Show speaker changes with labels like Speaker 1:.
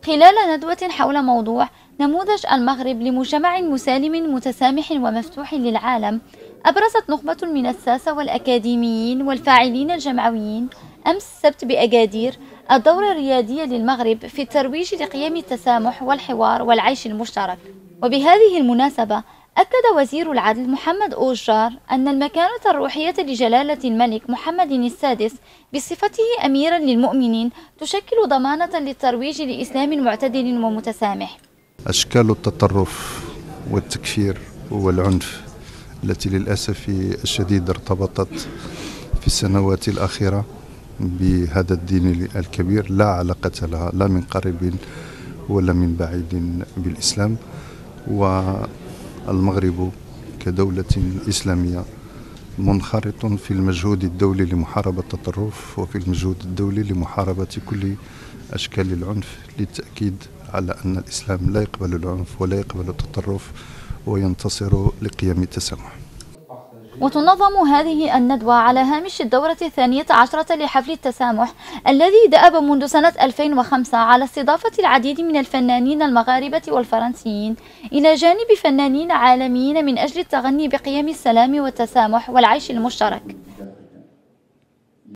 Speaker 1: خلال ندوة حول موضوع نموذج المغرب لمجتمع مسالم متسامح ومفتوح للعالم، أبرزت نخبة من الساسة والأكاديميين والفاعلين الجمعويين أمس السبت بأكادير الدور الريادي للمغرب في الترويج لقيم التسامح والحوار والعيش المشترك. وبهذه المناسبة أكد وزير العدل محمد أوجار أن المكانة الروحية لجلالة الملك محمد السادس بصفته أميرا للمؤمنين تشكل ضمانة للترويج لإسلام معتدل ومتسامح.
Speaker 2: أشكال التطرف والتكفير والعنف التي للأسف الشديد ارتبطت في السنوات الأخيرة بهذا الدين الكبير لا علاقة لها لا من قريب ولا من بعيد بالإسلام. والمغرب كدولة إسلامية منخرط في المجهود الدولي لمحاربة التطرف وفي المجهود الدولي لمحاربة كل أشكال العنف، للتأكيد على أن الإسلام لا يقبل العنف ولا يقبل التطرف وينتصر لقيم التسامح.
Speaker 1: وتنظم هذه الندوة على هامش الدورة 12 لحفل التسامح الذي دأب منذ سنة 2005 على استضافة العديد من الفنانين المغاربة والفرنسيين إلى جانب فنانين عالميين من أجل التغني بقيم السلام والتسامح والعيش المشترك.